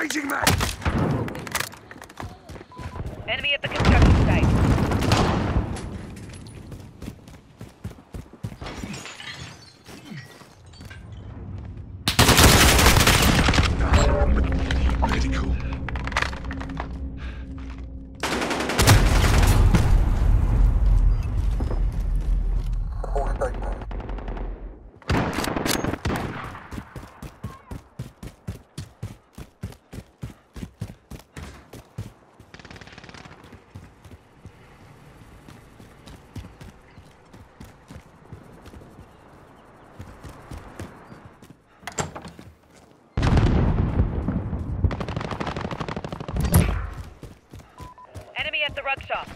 Changing mag! Enemy at the construction site. Medical. Enemy at the rug shop.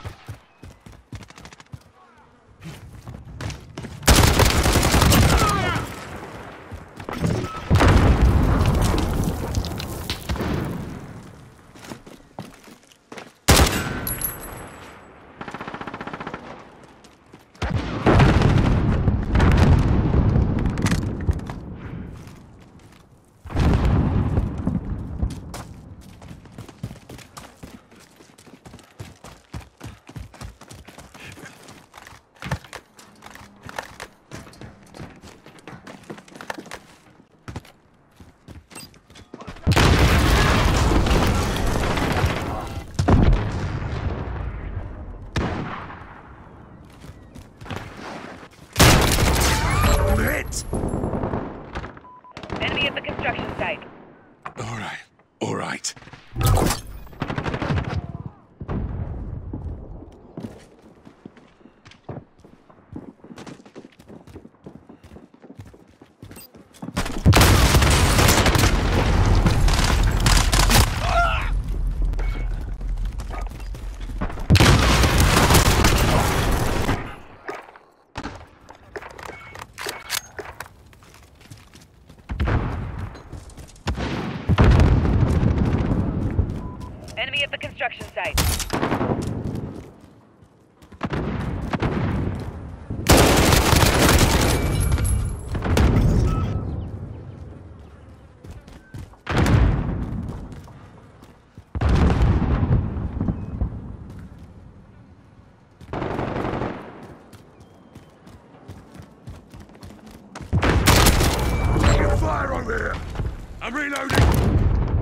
Enemy at the construction site. All right. Enemy at the construction site. Taking fire over here. I'm reloading.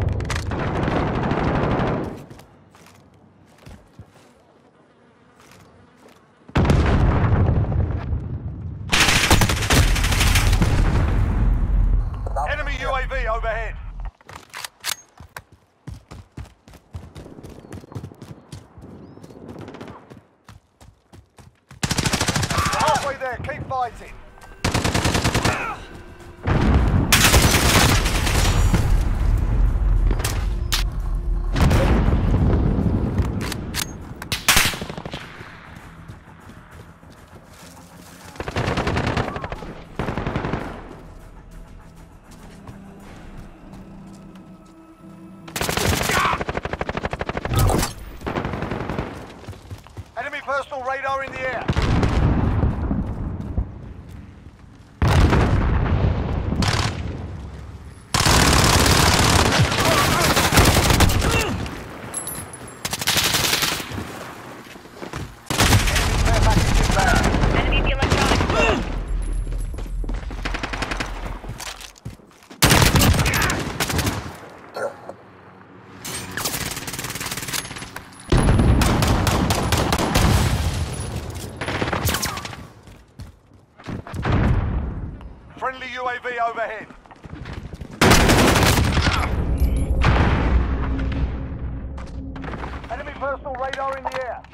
Enemy UAV overhead. Halfway there, keep fighting. Enemy personal radar in the air. Enemy at the electronics store. Friendly UAV overhead. Enemy personal radar in the air.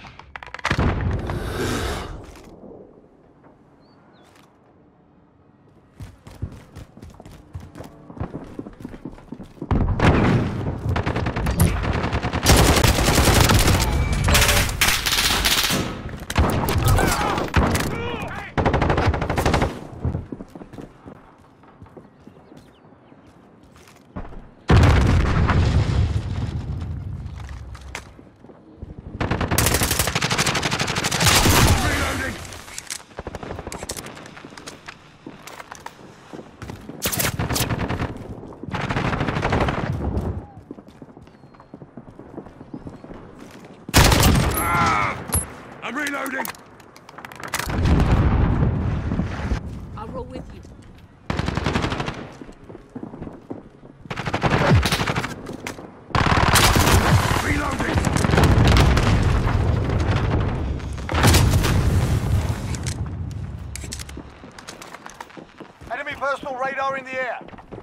Enemy personal radar in the air.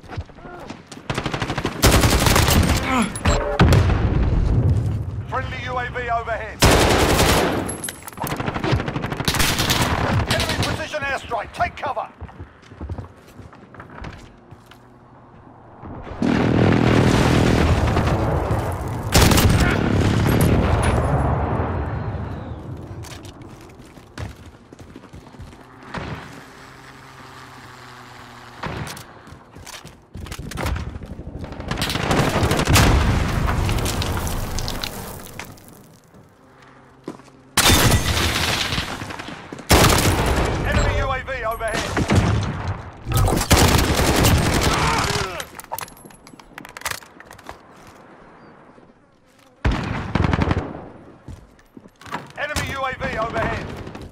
Friendly UAV overhead. Enemy precision airstrike. Take cover. Overhead. Enemy UAV overhead.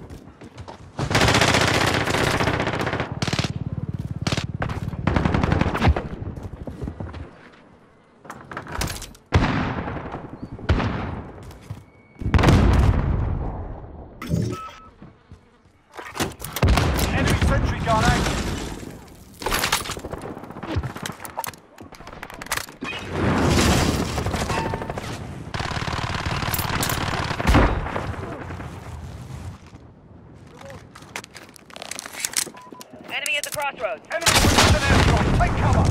Sentry gun active. Enemy at the crossroads. Enemy precision airstrike. Take cover.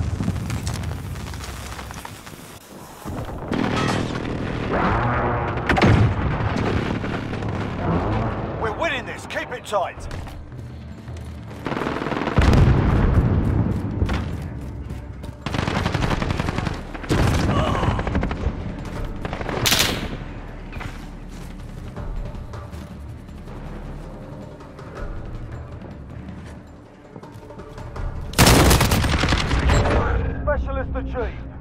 We're winning this. Keep it tight. Specialist achieved.